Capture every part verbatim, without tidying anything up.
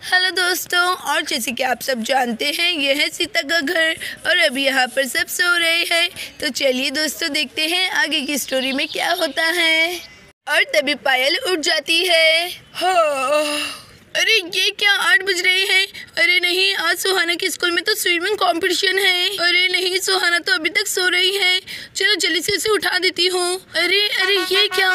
Hello दोस्तों, और जैसे कि आप सब जानते हैं ये है सीता का घर और अभी यहाँ पर सब सो रहे हैं। तो चलिए दोस्तों देखते हैं आगे की स्टोरी में क्या होता है। और तभी पायल उठ जाती है। हाँ, अरे ये क्या आठ बज रहे हैं। अरे नहीं, आज सुहाना के स्कूल में तो स्विमिंग कंपटीशन है। अरे नहीं, सुहाना तो अभी तक सो रही है। चलो जल्दी से उसे उठा देती हूँ। अरे अरे ये क्या,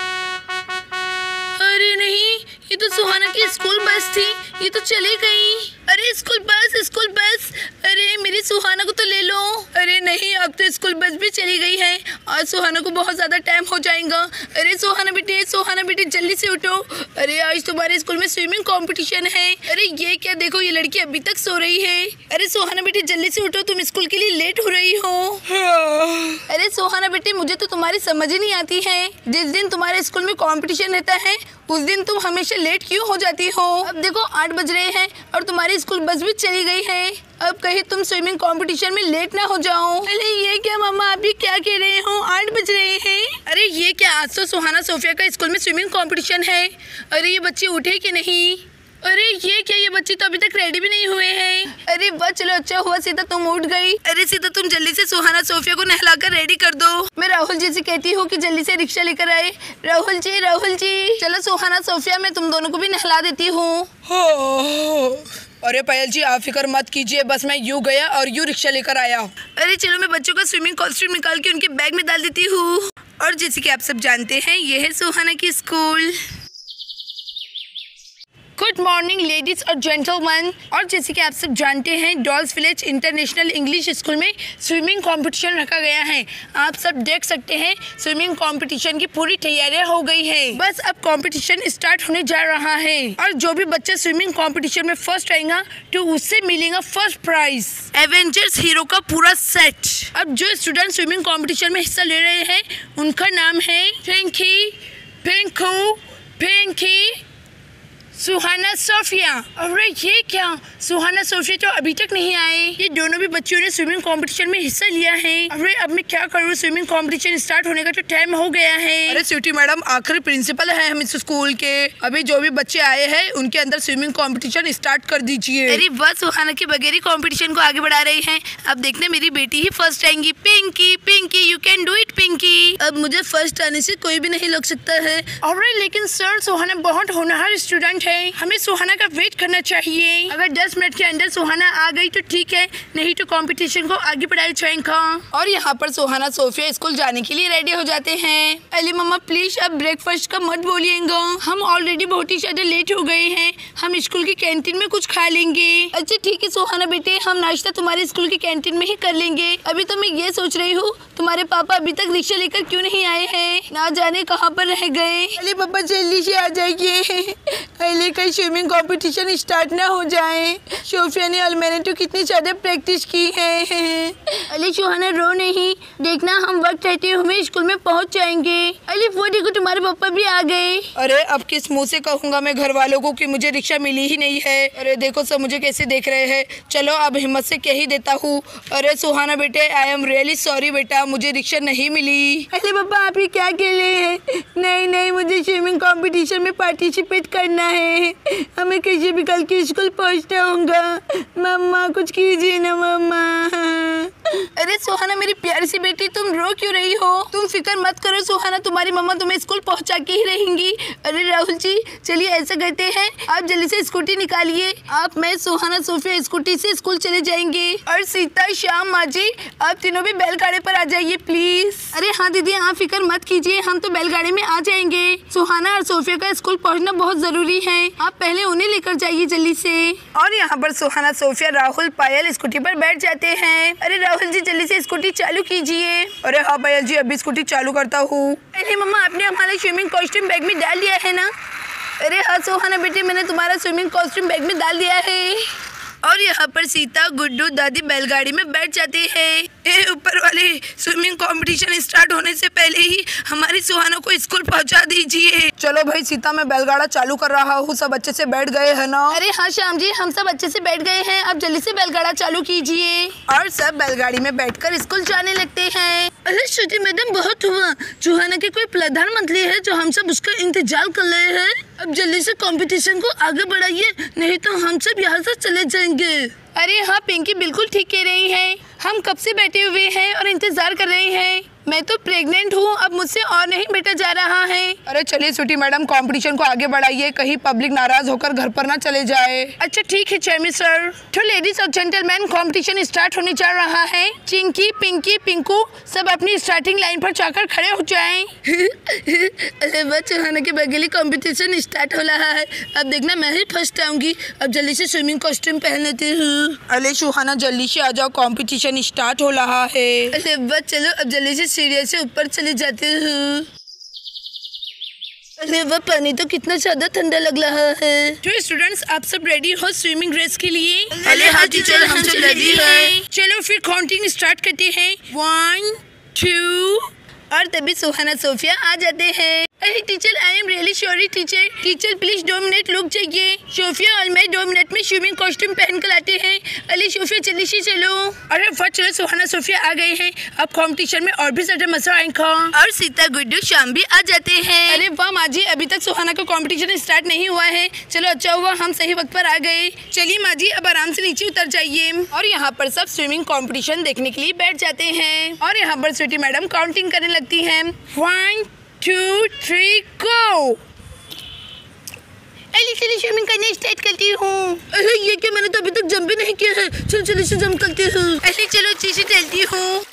अरे नहीं, ये तो सुहाना की स्कूल बस थी, ये तो चली गई। अरे स्कूल बस, स्कूल बस, अरे मेरी सुहाना को तो ले लो। अरे नहीं, अब तो स्कूल बस भी चली गई है। आज सुहाना को बहुत ज़्यादा टाइम हो जाएगा। अरे सुहाना बेटी, सुहाना बेटी जल्दी से उठो। अरे आज तुम्हारे स्कूल में स्विमिंग कंपटीशन है। अरे ये क्या, देखो ये लड़की अभी तक सो रही है। अरे सुहाना बेटी जल्दी से उठो, तुम स्कूल के लिए लेट हो रही हो। अरे सुहाना बेटी, मुझे तो तुम्हारी समझ ही नहीं आती है। जिस दिन तुम्हारे स्कूल में कंपटीशन रहता है उस दिन तुम हमेशा लेट क्यों हो जाती हो। अब देखो आठ बज रहे हैं और तुम्हारी स्कूल बस भी चली गई है। अब कहीं तुम स्विमिंग कंपटीशन में लेट ना हो जाओ। अरे ये क्या मामा, आप ये क्या कह रहे हो, आठ बज रहे हैं। अरे ये क्या, आज तो सुहाना सोफिया का स्कूल में स्विमिंग कंपटीशन है। अरे ये बच्चे उठे कि नहीं। अरे ये क्या, ये बच्चे तो अभी तक रेडी भी नहीं हुए हैं। अरे वाह, चलो अच्छा हुआ सीता तुम उठ गई। अरे सीता तुम जल्दी से सुहाना सोफिया को नहलाकर रेडी कर दो। मैं राहुल जी से कहती हूँ कि जल्दी से रिक्शा लेकर आए। राहुल जी, राहुल जी, चलो सुहाना सोफिया मैं तुम दोनों को भी नहला देती हूँ। अरे पायल जी, आप फिक्र मत कीजिए, बस मैं यूँ गया और यूँ रिक्शा लेकर आया। अरे चलो मैं बच्चों का स्विमिंग कॉस्ट्यूम निकाल के उनके बैग में डाल देती हूँ। और जैसे कि आप सब जानते हैं ये है सुहाना की स्कूल। गुड मॉर्निंग लेडीज और जेंटलमैन। और जैसे कि आप सब जानते हैं dolls village international English school में स्विमिंग कंपटीशन रखा गया है। आप सब देख सकते हैं स्विमिंग कंपटीशन की पूरी तैयारियां हो गई है। बस अब कंपटीशन स्टार्ट होने जा रहा है और जो भी बच्चा स्विमिंग कंपटीशन में फर्स्ट आएगा तो उससे मिलेगा फर्स्ट प्राइज एवेंजर्स हीरो का पूरा सेट। अब जो स्टूडेंट स्विमिंग कॉम्पिटिशन में हिस्सा ले रहे हैं उनका नाम है पिंकी, पिंकू, पिंकी, सुहाना सोफिया। अरे ये क्या, सुहाना सोफिया तो अभी तक नहीं आए। ये दोनों भी बच्चियों ने स्विमिंग कंपटीशन में हिस्सा लिया है। अरे अब मैं क्या करूँ, स्विमिंग कंपटीशन स्टार्ट होने का तो टाइम हो गया है। अरे स्वीटी मैडम, आखिरी प्रिंसिपल है हम इस स्कूल के। अभी जो भी बच्चे आए हैं उनके अंदर स्विमिंग कंपटीशन स्टार्ट कर दीजिए। अरे बस सुहाना के बगैर ही कंपटीशन को आगे बढ़ा रही है। अब देखने मेरी बेटी ही फर्स्ट आएंगी। Pinky, Pinky, you can do it Pinky. अब मुझे फर्स्ट आने से कोई भी नहीं लग सकता है। अरे लेकिन सर, सुहाना बहुत होनहार स्टूडेंट है, हमें सुहाना का वेट करना चाहिए। अगर दस मिनट के अंदर सुहाना आ गई तो ठीक है, नहीं तो कंपटीशन को आगे बढ़ाया जाएगा। और यहाँ पर सुहाना सोफिया स्कूल जाने के लिए रेडी हो जाते हैं। अली मम्मा प्लीज अब ब्रेकफास्ट का मत बोलिएगा, हम ऑलरेडी बहुत ही ज्यादा लेट हो गए हैं। हम स्कूल की कैंटीन में कुछ खा लेंगे। अच्छा ठीक है सुहाना बेटे, हम नाश्ता तुम्हारे स्कूल की कैंटीन में ही कर लेंगे। अभी तो मैं ये सोच रही हूँ तुम्हारे पापा अभी तक रिक्शा लेकर क्यों नहीं आए हैं, ना जाने कहाँ पर रह गए। अरे पापा जल्दी से आ जाइए, पहले कहीं स्विमिंग कंपटीशन स्टार्ट ना हो जाए। सोफिया ने और मैंने तो कितनी ज्यादा प्रैक्टिस की है। अली सुहाना रो नहीं, देखना हम वक्त रहते हुए स्कूल में पहुंच जाएंगे। अली वो देखो तुम्हारे पापा भी आ गए। अरे अब किस मुंह से कहूँगा मैं घर वालों को कि मुझे रिक्शा मिली ही नहीं है। अरे देखो सब मुझे कैसे देख रहे हैं। चलो अब हिम्मत से कह ही देता हूँ। अरे सुहाना बेटे, आई एम रियली सॉरी बेटा, मुझे रिक्शा नहीं मिली। अरे पापा आप ये क्या कह रहे हैं। नहीं नहीं, मुझे स्विमिंग कॉम्पिटिशन में पार्टिसिपेट करना है, हमें कैसे भी कल के स्कूल पहुंचना होगा। मम्मा कुछ कीजिए ना मम्मा। अरे सुहाना मेरी प्यारी सी बेटी, तुम रो क्यों रही हो। तुम फिक्र मत करो सुहाना, तुम्हारी मम्मा तुम्हें स्कूल पहुंचा के ही रहेंगी। अरे राहुल जी चलिए ऐसा करते हैं, आप जल्दी से स्कूटी निकालिए। आप, मैं, सुहाना, सोफिया स्कूटी से स्कूल चले जाएंगे। और सीता, श्याम, माँ जी आप तीनों भी बैलगाड़ी पर आ जाइए प्लीज। अरे हाँ दीदी, आप फिक्र मत कीजिए, हम तो बैलगाड़ी में आ जाएंगे। सुहाना और सोफिया का स्कूल पहुँचना बहुत जरूरी है, आप पहले उन्हें लेकर जाइए जल्दी से। और यहाँ पर सुहाना, सोफिया, राहुल, पायल स्कूटी पर बैठ जाते हैं। अरे राहुल जी जल्दी से स्कूटी चालू कीजिए। अरे हाँ पायल जी, अभी स्कूटी चालू करता हूँ। अरे मम्मा आपने हमारा स्विमिंग कॉस्ट्यूम बैग में डाल दिया है ना। अरे हाँ सुहाना बेटे, मैंने तुम्हारा स्विमिंग कॉस्ट्यूम बैग में डाल दिया है। और यहाँ पर सीता, गुड्डू, दादी बैलगाड़ी में बैठ जाते हैं। ए ऊपर वाले, स्विमिंग कंपटीशन स्टार्ट होने से पहले ही हमारी सुहाना को स्कूल पहुँचा दीजिए। चलो भाई सीता, मैं बैलगाड़ा चालू कर रहा हूँ, सब अच्छे से बैठ गए हैं ना। अरे हाँ श्याम जी, हम सब अच्छे से बैठ गए हैं, अब जल्दी से बैलगाड़ा चालू कीजिए। और सब बैलगाड़ी में बैठकर स्कूल जाने लगते हैं। अरे श्रुति मैडम बहुत हुआ, सुहाना के कोई प्रधानमंत्री है जो हम सब उसका इंतजार कर रहे हैं। अब जल्दी से कंपटीशन को आगे बढ़ाइए, नहीं तो हम सब यहाँ से चले जाएंगे। अरे हाँ पिंकी बिल्कुल ठीक कह रही हैं। हम कब से बैठे हुए हैं और इंतजार कर रहे हैं। मैं तो प्रेग्नेंट हूँ, अब मुझसे और नहीं बैठा जा रहा है। अरे चलिए स्वीटी मैडम कंपटीशन को आगे बढ़ाइए, कहीं पब्लिक नाराज होकर घर पर ना चले जाए। अच्छा ठीक है चेयरमैन सर। तो लेडीज और जेंटलमैन कंपटीशन स्टार्ट होने जा रहा है। चिंकी पिंकी पिंकू सब अपनी स्टार्टिंग लाइन पर जाकर खड़े हो जाएं। अरे वाह, सुहाना के बगेली कंपटीशन स्टार्ट हो रहा है। अब देखना मैं ही फर्स्ट आऊंगी। अब जल्दी से स्विमिंग कॉस्ट्यूम पहन लेती हूँ। अरे सुहाना जल्दी से आ जाओ, कंपटीशन स्टार्ट हो रहा है। अरे वाह, चलो अब जल्दी से सीढ़ियों से ऊपर चली जाती हूँ। अरे वाह, पानी तो कितना ज्यादा ठंडा लग रहा है। तो स्टूडेंट्स आप सब रेडी हो स्विमिंग ड्रेस के लिए? अरे हाँ टीचर, हम सब रेडी हैं। चलो फिर काउंटिंग स्टार्ट करते हैं। वन टू और तभी सुहाना सोफिया आ जाते हैं। अरे teacher, I am really sorry teacher. Teacher please दो मिनट रुक जाइए। सोफिया और मैं दो मिनट में स्विमिंग कॉस्ट्यूम पहन कर आते हैं। अरे सोफिया जल्दी से चलो। अरे वाह, चलो सुहाना सोफिया आ गए हैं। अब कंपटीशन में और भी ज्यादा मजा आएगा। और सीता गुड्डू शाम भी आ जाते हैं। अरे वाह माँ जी, अभी तक सुहाना का कंपटीशन स्टार्ट नहीं हुआ है। चलो अच्छा हुआ हम सही वक्त पर आ गए। चलिए माँ जी अब आराम से नीचे उतर जाइए। और यहाँ पर सब स्विमिंग कंपटीशन देखने के लिए बैठ जाते हैं। और यहाँ पर स्वीटी मैडम काउंटिंग करने लगती है। One two three go. अली चलिए स्विमिंग करने स्टार्ट करती हूँ। अरे ये क्या, मैंने तो अभी तक जंप भी नहीं किया है। चलो चलो से जंप करती हूँ। अली चलो अच्छी से चलती हूँ।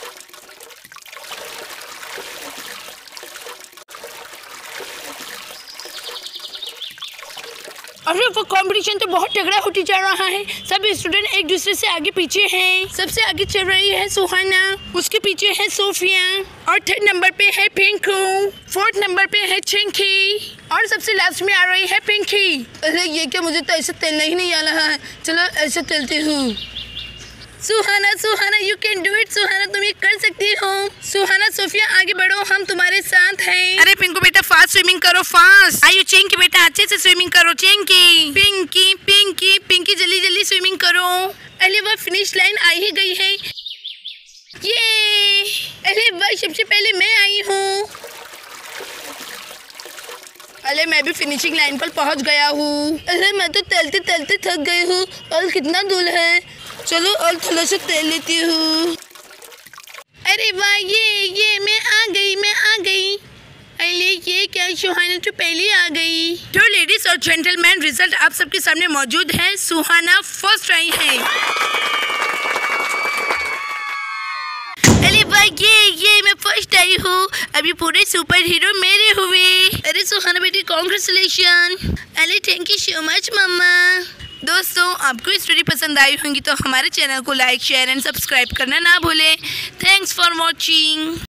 अरे वो कंपटीशन तो बहुत तगड़ा होती जा रहा है। सब स्टूडेंट एक दूसरे से आगे पीछे हैं। सबसे आगे चल रही है सुहाना, उसके पीछे है सोफिया, और थर्ड नंबर पे है पिंकू, फोर्थ नंबर पे है चिंकी, और सबसे लास्ट में आ रही है पिंकी। अरे ये क्या, मुझे तो ऐसे तैरना ही नहीं आ रहा है। चलो ऐसे तैरती हूँ। Suhana Suhana you can do it. Suhana तुम ये कर सकती हो। सुहाना सोफिया आगे बढ़ो, हम तुम्हारे साथ हैं। अरे पिंकू बेटा फास्ट स्विमिंग करो, फास्ट। आयु चिंकी बेटा अच्छे से स्विमिंग करो। चिंकी पिंकी पिंकी पिंकी जल्दी जल्दी स्विमिंग करो। अरे वह फिनिश लाइन आ ही गई है। ये अरे वह सबसे पहले मैं आई हूँ। अरे मैं भी फिनिशिंग लाइन पर पहुंच गया हूँ। अरे मैं तो तैरते तैरते थक गई हूँ। और कितना दूर है, चलो और थोड़ा सा तैर लेती हूँ। अरे वाह, ये ये मैं आ गई मैं आ गई। अरे ये क्या, सुहाना तो पहले आ गई। तो लेडीज और जेंटलमैन रिजल्ट आप सबके सामने मौजूद है। सुहाना फर्स्ट आई है। अरे वाह, ये ये मैं फर्स्ट आई हूँ। अभी पूरे सुपर हीरो मेरे हुए। अरे सुहाना बेटी कॉन्ग्रेचुलेशन। अरे thank you so much mamma. दोस्तों आपको स्टोरी पसंद आई होंगी तो हमारे चैनल को लाइक शेयर एंड सब्सक्राइब करना ना भूलें। Thanks for watching.